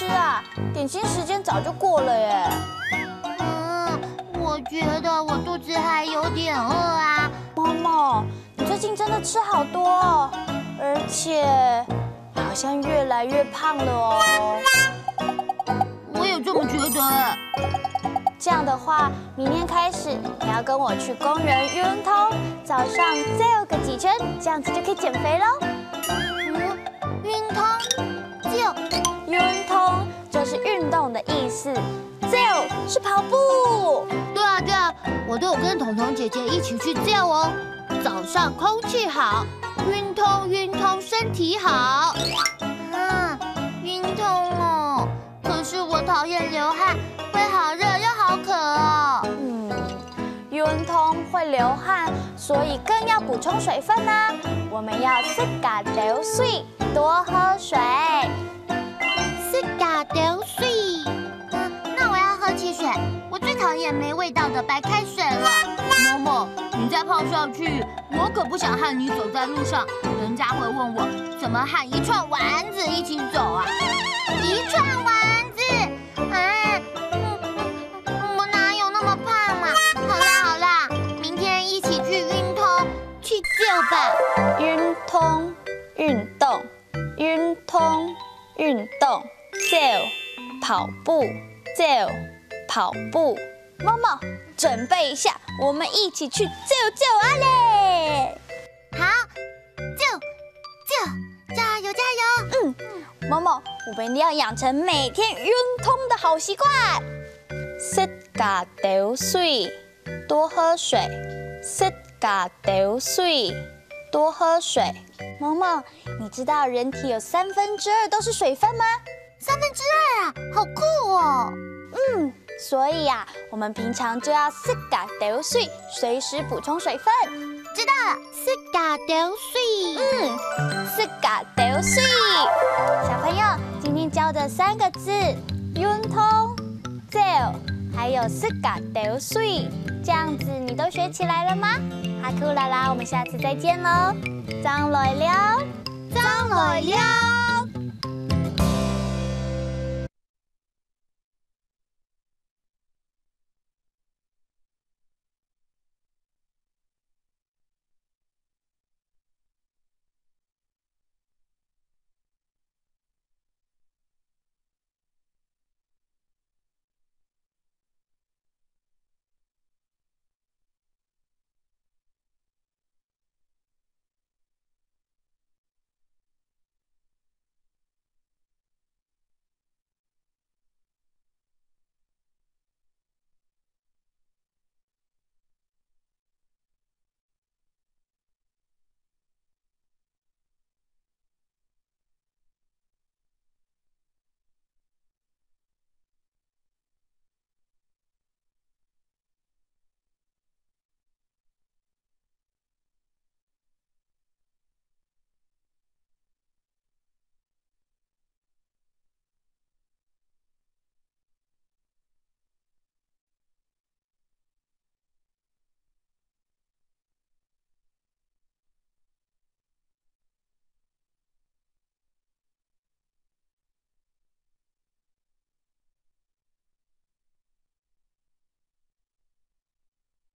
啊？点心时间早就过了耶。 我觉得我肚子还有点饿啊。 妈妈，你最近真的吃好多哦，而且好像越来越胖了哦。 我也这么觉得。 这样的话，明天开始你要跟我去公园运通，早上再游个几圈，这样子就可以减肥喽。 运通， 运通就是运动的意思，是跑步。 对啊，我都有跟彤彤姐姐一起去走哦。早上空气好，运通身体好。运通哦，可是我讨厌流汗，会好热又好渴哦。 运通会流汗，所以更要补充水分啊。我们要適時流水，多喝水。 適時流水。那我要喝汽水，我最討厭沒味道的白開水了。嬤嬤，你再泡下去，我可不想和你走在路上，人家會問我怎麼和一串丸子一起走啊？一串丸子，我哪有那麼胖嘛？好啦，明天一起去運通，去走吧。 運通，運動，運通，運動，走，跑步，走，跑步。妈妈，准备一下，我们一起去走啊嘞！ 好，加油！ 妈妈，我们一定要养成每天运通的好习惯。適時流水，多喝水。適時流水，多喝水。萌萌，你知道人体有2/3都是水分吗 2/3啊，好酷哦！ 所以啊，我们平常就要適時流水，隨時補充水分。 知道了，適時流水。 適時流水。小朋友，今天教的3個字，運通、走，還有適時流水，這樣子你都學起來了嗎？哈酷啦啦，我們下次再見嘍！張來了， 張來了。